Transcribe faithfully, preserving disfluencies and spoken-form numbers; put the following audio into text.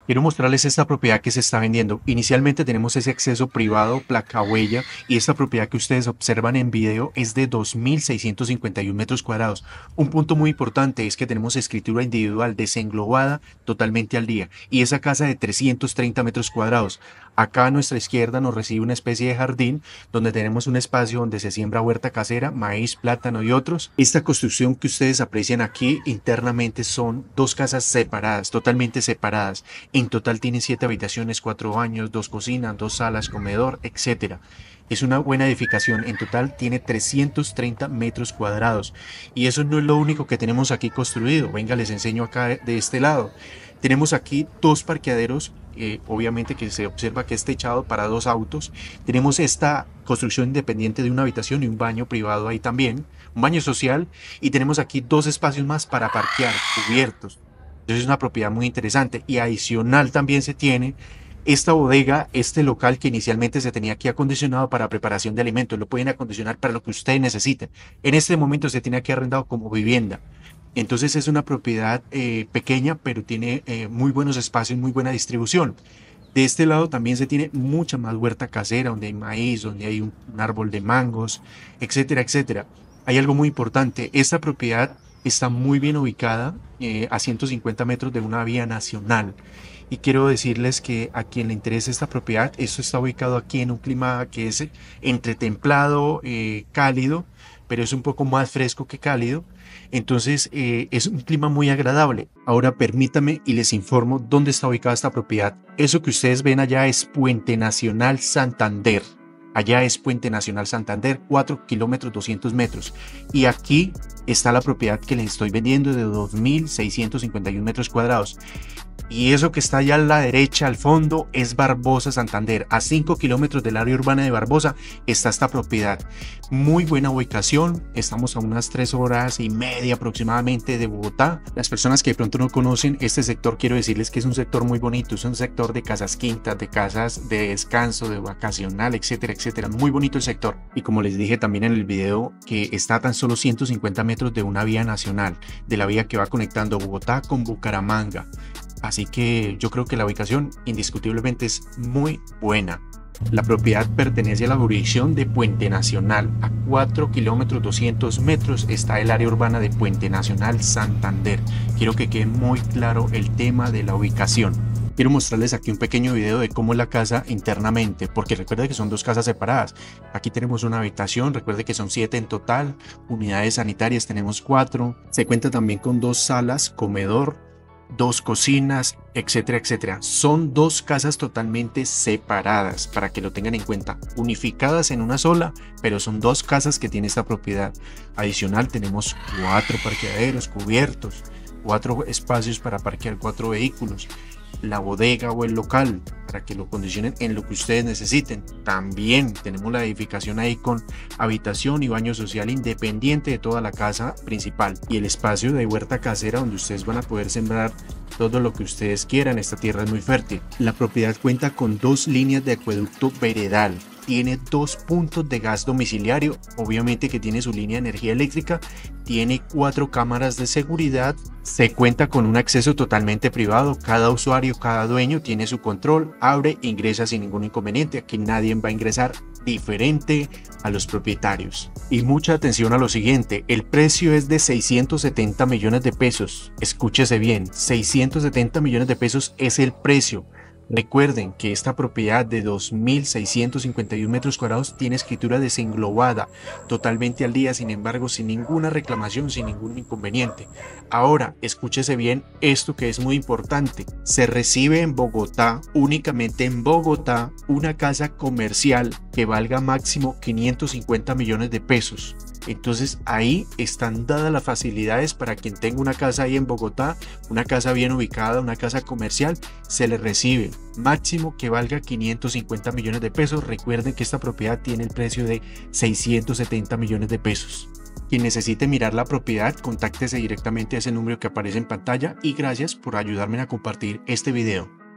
Quiero mostrarles esta propiedad que se está vendiendo. Inicialmente tenemos ese acceso privado, placa huella, y esta propiedad que ustedes observan en video es de dos mil seiscientos cincuenta y uno metros cuadrados. Un punto muy importante es que tenemos escritura individual desenglobada totalmente al día, y esa casa de trescientos treinta metros cuadrados. Acá a nuestra izquierda nos recibe una especie de jardín donde tenemos un espacio donde se siembra huerta casera, maíz, plátano y otros. Esta construcción que ustedes aprecian aquí internamente son dos casas separadas, totalmente separadas. En total tiene siete habitaciones, cuatro baños, dos cocinas, dos salas, comedor, etcétera. Es una buena edificación. En total tiene trescientos treinta metros cuadrados. Y eso no es lo único que tenemos aquí construido. Venga, les enseño acá de este lado. Tenemos aquí dos parqueaderos, eh, obviamente que se observa que es techado para dos autos. Tenemos esta construcción independiente de una habitación y un baño privado ahí también, un baño social, y tenemos aquí dos espacios más para parquear cubiertos. Entonces es una propiedad muy interesante, y adicional también se tiene esta bodega, este local que inicialmente se tenía aquí acondicionado para preparación de alimentos. Lo pueden acondicionar para lo que ustedes necesiten. En este momento se tiene aquí arrendado como vivienda. Entonces es una propiedad eh, pequeña, pero tiene eh, muy buenos espacios, muy buena distribución. De este lado también se tiene mucha más huerta casera, donde hay maíz, donde hay un, un árbol de mangos, etcétera, etcétera. Hay algo muy importante. Esta propiedad está muy bien ubicada eh, a ciento cincuenta metros de una vía nacional. Y quiero decirles que a quien le interese esta propiedad, esto está ubicado aquí en un clima que es entre templado, eh, cálido, pero es un poco más fresco que cálido. Entonces eh, es un clima muy agradable. Ahora permítame y les informo dónde está ubicada esta propiedad. Eso que ustedes ven allá es Puente Nacional Santander. Allá es Puente Nacional Santander, cuatro kilómetros doscientos metros. Y aquí está la propiedad que les estoy vendiendo de dos mil seiscientos cincuenta y uno metros cuadrados. Y eso que está allá a la derecha, al fondo, es Barbosa, Santander. A cinco kilómetros del área urbana de Barbosa está esta propiedad. Muy buena ubicación. Estamos a unas tres horas y media aproximadamente de Bogotá. Las personas que de pronto no conocen este sector, quiero decirles que es un sector muy bonito. Es un sector de casas quintas, de casas de descanso, de vacacional, etcétera, etcétera. Muy bonito el sector. Y como les dije también en el video, que está a tan solo ciento cincuenta metros de una vía nacional, de la vía que va conectando Bogotá con Bucaramanga. Así que yo creo que la ubicación indiscutiblemente es muy buena. La propiedad pertenece a la jurisdicción de Puente Nacional. A cuatro kilómetros doscientos metros está el área urbana de Puente Nacional Santander. Quiero que quede muy claro el tema de la ubicación. Quiero mostrarles aquí un pequeño video de cómo es la casa internamente, porque recuerden que son dos casas separadas. Aquí tenemos una habitación, recuerden que son siete en total. Unidades sanitarias tenemos cuatro. Se cuenta también con dos salas, comedor, dos cocinas, etcétera, etcétera. Son dos casas totalmente separadas, para que lo tengan en cuenta, unificadas en una sola, pero son dos casas que tiene esta propiedad. Adicional tenemos cuatro parqueaderos cubiertos, cuatro espacios para parquear cuatro vehículos, la bodega o el local para que lo condicionen en lo que ustedes necesiten. También tenemos la edificación ahí con habitación y baño social independiente de toda la casa principal, y el espacio de huerta casera donde ustedes van a poder sembrar todo lo que ustedes quieran. Esta tierra es muy fértil. La propiedad cuenta con dos líneas de acueducto veredal. Tiene dos puntos de gas domiciliario, obviamente que tiene su línea de energía eléctrica, tiene cuatro cámaras de seguridad, se cuenta con un acceso totalmente privado. Cada usuario, cada dueño tiene su control, abre e ingresa sin ningún inconveniente. Aquí nadie va a ingresar diferente a los propietarios. Y mucha atención a lo siguiente, el precio es de seiscientos setenta millones de pesos. Escúchese bien, seiscientos setenta millones de pesos es el precio. Recuerden que esta propiedad de dos mil seiscientos cincuenta y uno metros cuadrados tiene escritura desenglobada totalmente al día, sin embargo sin ninguna reclamación, sin ningún inconveniente. Ahora escúchese bien esto que es muy importante: se recibe en Bogotá, únicamente en Bogotá, una casa comercial que valga máximo quinientos cincuenta millones de pesos. Entonces ahí están dadas las facilidades para quien tenga una casa ahí en Bogotá, una casa bien ubicada, una casa comercial, se le recibe máximo que valga quinientos cincuenta millones de pesos. Recuerden que esta propiedad tiene el precio de seiscientos setenta millones de pesos. Quien necesite mirar la propiedad, contáctese directamente a ese número que aparece en pantalla, y gracias por ayudarme a compartir este video.